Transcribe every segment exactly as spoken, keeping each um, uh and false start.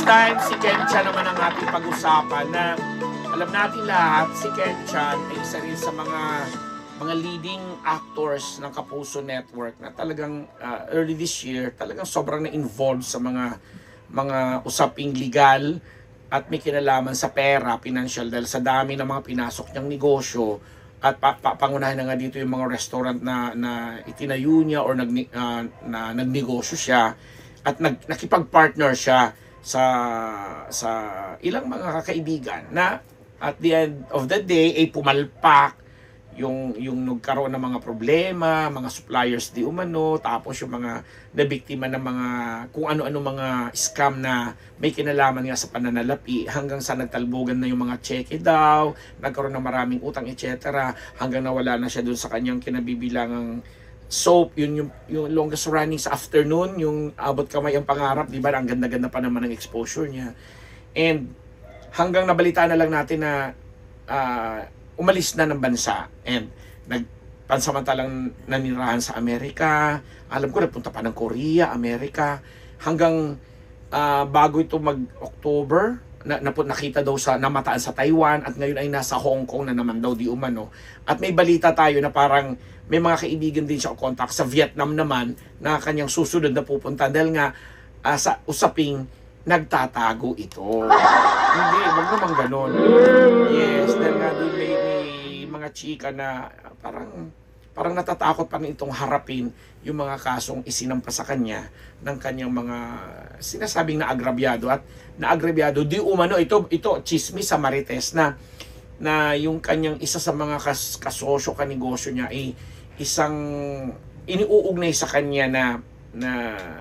time, si Ken-chan naman ang ating pag-usapan na alam natin lahat, si Ken-chan ay isa rin sa mga mga leading actors ng Kapuso Network na talagang uh, early this year, talagang sobrang na-involved sa mga mga usaping legal at may kinalaman sa pera, financial, dahil sa dami ng mga pinasok niyang negosyo at pa, pa, pangunahin na nga dito yung mga restaurant na, na itinayo niya or nag, uh, na nagnegosyo siya at nag, nakipag-partner siya sa sa ilang mga kakaibigan na at the end of the day ay pumalpak yung yung nagkaroon ng mga problema, mga suppliers di umano, tapos yung mga nabiktima ng mga kung ano-ano mga scam na may kinalaman nga sa pananalapi hanggang sa nagtalbogan na yung mga cheque daw, nagkaroon ng maraming utang et cetera hanggang nawala na siya dun sa kanyang kinabibilangang soap, yun yung, yung longest running sa afternoon, yung abot kamay ang pangarap, di ba? Ang ganda-ganda pa naman ng exposure niya. And hanggang nabalitaan na lang natin na uh, umalis na ng bansa and nagpansamantalang nanirahan sa Amerika. Alam ko, nagpunta pa ng Korea, Amerika, hanggang uh, bago ito mag-October, na, na nakita daw sa namataan sa Taiwan at ngayon ay nasa Hong Kong na naman daw di umano. At may balita tayo na parang may mga kaibigan din siya o contact sa Vietnam naman na kanyang susunod na pupunta dahil nga uh, sa usaping nagtatago ito. Hindi, wag naman ganon. Yes, dahil nga doon may, may mga chika na parang parang natatakot pa na itong harapin yung mga kasong isinampa sa kanya ng kanyang mga sinasabing naagrabyado at naagrabyado di umano ito ito chismis sa Marites na na yung kanyang isa sa mga kas, kasosyo kanegosyo niya ay isang iniuugnay sa kanya na na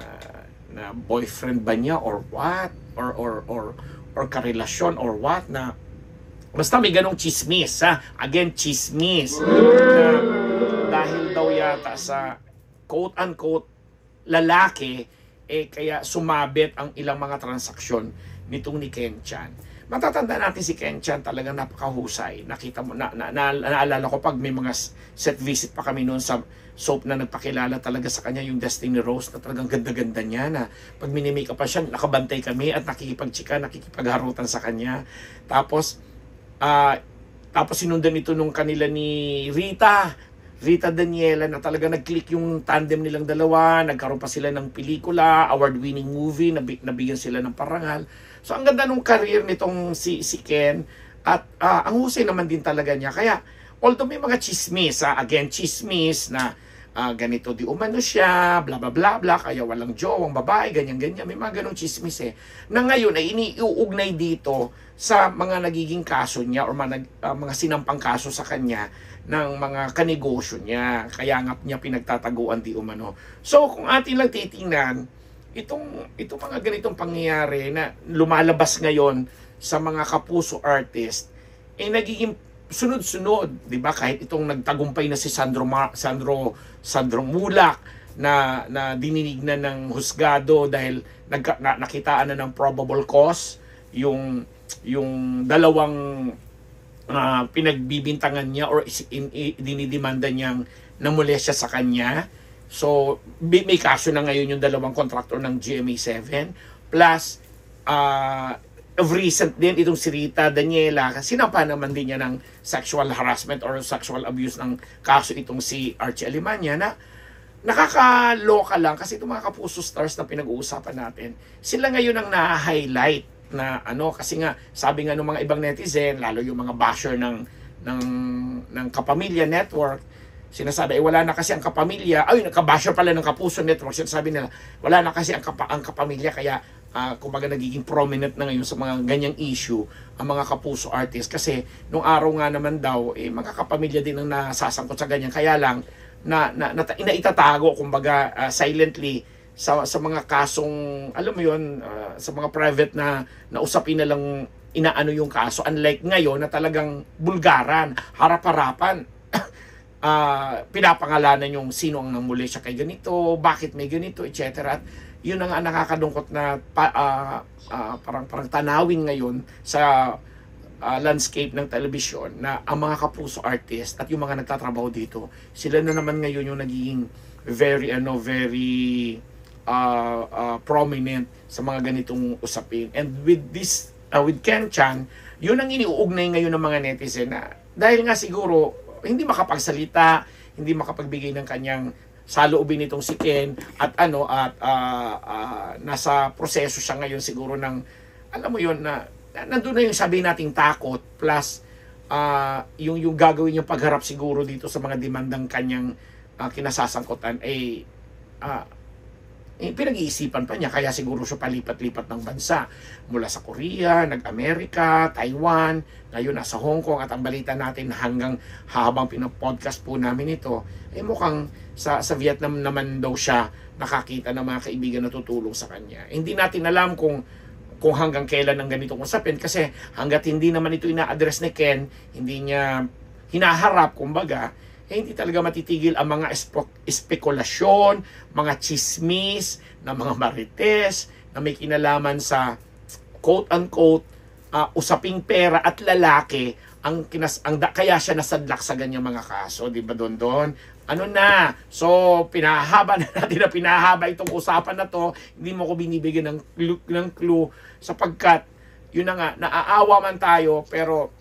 na boyfriend ba niya or what or or or or karelasyon or what na basta may ganong chismis ha again chismis na dahil daw yata sa quote unquote lalaki eh kaya sumabit ang ilang mga transaksyon nitong ni Ken-chan. Matatanda natin si Ken-chan talagang napakahusay. Nakita mo, na, na, na, naalala ko pag may mga set visit pa kami noon sa soap na nagpakilala talaga sa kanya yung Destiny Rose na talagang ganda-ganda niya na pag minimake pa siya, nakabantay kami at nakikipagchika, nakikipagharutan sa kanya. Tapos, uh, tapos sinundan ito nung kanila ni Rita, Rita Daniela na talaga nag-click yung tandem nilang dalawa, nagkaroon pa sila ng pelikula, award-winning movie, nab- nabigyan sila ng parangal. So ang ganda nung career nitong si, si Ken at uh, ang husay naman din talaga niya. Kaya although may mga chismis, ha, again chismis na uh, ganito di umano siya, bla bla bla bla, kaya walang jowang babae, ganyan-ganyan, may mga ganong chismis eh. Na ngayon ay iniuugnay dito sa mga nagiging kaso niya or mga, uh, mga sinampang kaso sa kanya ng mga kanegosyo niya. Kaya nga niya pinagtataguan di umano. So kung atin lang titingnan, itong itong mga ganitong pangyayari na lumalabas ngayon sa mga kapuso artist eh nagiging sunod-sunod, 'di ba? Kahit itong nagtagumpay na si Sandro Mar Sandro Sandro Mulak na na dininig na ng husgado dahil nagka, na, nakitaan na ng probable cause yung yung dalawang uh, pinagbibintangan niya or in, in, dinidemanda niyang namulestya sa kanya. So, may kaso na ngayon yung dalawang contractor ng G M A seven. Plus, uh, of recent din, itong si Rita Daniela, sinampa naman din niya ng sexual harassment or sexual abuse ng kaso itong si Archie Alemania na nakakaloka lang kasi itong mga kapuso stars na pinag-uusapan natin, sila ngayon ang na-highlight na ano, kasi nga, sabi nga ng mga ibang netizen, lalo yung mga basher ng, ng, ng Kapamilya Network, sinasabi, eh, wala na kasi ang Kapamilya, ay, nakabasher pala ng Kapuso Network, sinasabi nila, wala na kasi ang, kapa, ang Kapamilya, kaya, uh, kumbaga, nagiging prominent na ngayon sa mga ganyang issue, ang mga Kapuso artists, kasi, nung araw nga naman daw, eh, mga Kapamilya din ang nasasangkot sa ganyan, kaya lang, na, na, na, na itatago, kumbaga, uh, silently, sa, sa mga kasong, alam mo yun, uh, sa mga private na, na usapin na lang, inaano yung kaso, unlike ngayon, na talagang bulgaran, harap-harapan, Uh, pinapangalanan yung sino ang namuli siya kay ganito, bakit may ganito, et cetera. At yun ang nakakadungkot na pa, uh, uh, parang, parang tanawin ngayon sa uh, landscape ng telebisyon na ang mga kapuso artist at yung mga nagtatrabaho dito, sila na naman ngayon yung nagiging very, ano, very uh, uh, prominent sa mga ganitong usapin. And with this, uh, with Ken Chan, yun ang iniuugnay ngayon ng mga netizen na dahil nga siguro hindi makapagsalita, hindi makapagbigay ng kanyang saloobin nitong si Ken at ano at uh, uh, nasa proseso siya ngayon siguro ng alam mo yun na nandun na yung sabi nating takot plus uh, yung yung gagawin yung pagharap siguro dito sa mga demandang kanyang uh, kinasasangkutan ay uh, eh, pinag-iisipan pa niya kaya siguro siya palipat-lipat ng bansa mula sa Korea, nag-Amerika, Taiwan, ngayon nasa Hong Kong at ang balita natin hanggang habang pinapodcast po namin ito ay eh, mukhang sa, sa Vietnam naman daw siya nakakita ng mga kaibigan na tutulong sa kanya. Hindi natin alam kung kung hanggang kailan ang ganitong usapin kasi hanggat hindi naman ito ina-address ni Ken, hindi niya hinaharap kumbaga, eh, hindi talaga matitigil ang mga espekulasyon, mga chismis, na mga marites, na may kinalaman sa quote-unquote uh, usaping pera at lalaki, ang kinas ang da, kaya siya nasadlak sa ganyang mga kaso, di ba Don Don? Ano na? So, pinahaba na natin na pinahaba itong usapan na to, hindi mo ko binibigyan ng clue, ng clue sapagkat, yun na nga, naaawa man tayo, pero,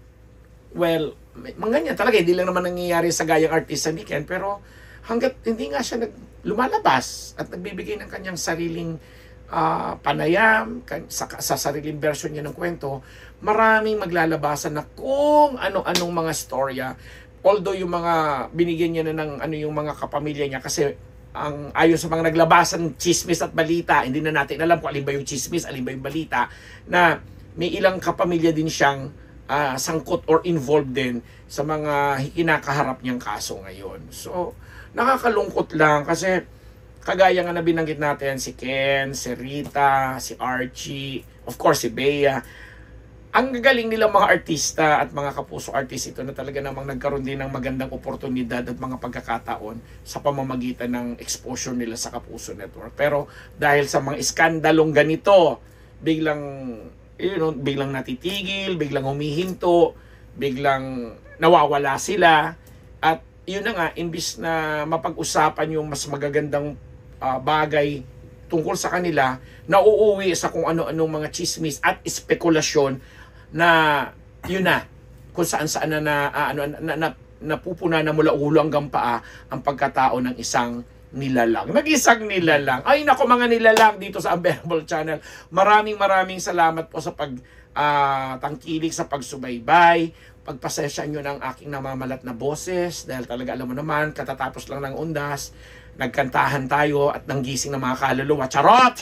well, mga ganyan talaga, hindi lang naman nangyayari sa gayang artista ni Ken, pero hanggat hindi nga siya nag, lumalabas at nagbibigay ng kanyang sariling uh, panayam, kan, sa, sa sariling version niya ng kwento, maraming maglalabasan na kung ano-anong mga storya. Although yung mga binigyan niya na ng ano yung mga kapamilya niya kasi ang ayon sa mga naglabasan chismis at balita, hindi na natin alam kung alin ba yung chismis, alin ba yung balita, na may ilang kapamilya din siyang Uh, sangkot or involved din sa mga kinakaharap niyang kaso ngayon. So, nakakalungkot lang kasi kagaya nga na binanggit natin si Ken, si Rita, si Archie, of course si Bea. Ang gagaling nila mga artista at mga kapuso artist ito na talaga namang nagkaroon din ng magandang oportunidad at mga pagkakataon sa pamamagitan ng exposure nila sa Kapuso Network. Pero dahil sa mga iskandalong ganito, biglang you know, biglang natitigil, biglang humihinto, biglang nawawala sila. At yun na nga, imbis na mapag-usapan yung mas magagandang uh, bagay tungkol sa kanila, nauuwi sa kung ano-anong mga chismis at spekulasyon na yun na, kung saan-saan na, na, uh, ano, na, na, na napupuna na mula ulo hanggang paa ang pagkatao ng isang nilalang. Nag-isang nilalang. Ay nako mga nilalang dito sa Unbearable Channel. Maraming maraming salamat po sa pag uh, tangkilik sa pagsubaybay. Pagpasensya nyo ng aking namamalat na boses dahil talaga alam mo naman, katatapos lang ng undas, nagkantahan tayo at nanggising ng mga kaluluwa. Charot!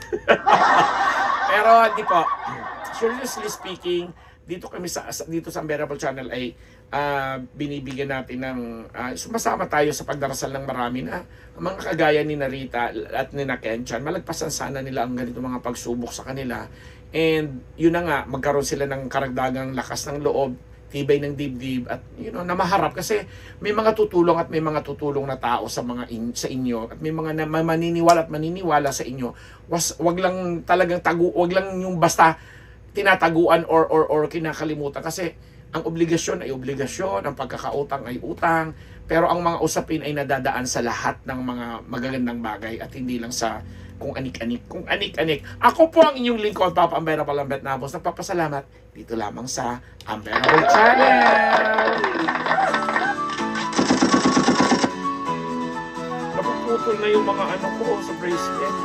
Pero hindi po. Seriously speaking, dito kami sa dito sa Unbearable Channel ay uh, binibigyan natin ng uh, sumasama tayo sa pagdarasal ng marami na mga kagaya ni Narita at ni Ken Chan, malagpasan sana nila ang ganito mga pagsubok sa kanila. And yun na nga, magkaroon sila ng karagdagang lakas ng loob, tibay ng dibdib at you know, na maharap kasi may mga tutulong at may mga tutulong na tao sa mga in, sa inyo at may mga na, maniniwala at maniniwala sa inyo. Was, wag lang talagang tagu, wag lang yung basta tinataguan or or or kinakalimutan kasi ang obligasyon ay obligasyon, ang pagkakautang ay utang, pero ang mga usapin ay nadadaan sa lahat ng mga magagandang bagay at hindi lang sa kung anik-anik. Kung anik-anik. Ako po ang inyong lingkod, Papa Unbearable Ambet Nabos. Nagpapasalamat dito lamang sa Unbearable Channel. Napuputol na yung mga ano ko sa bracelet.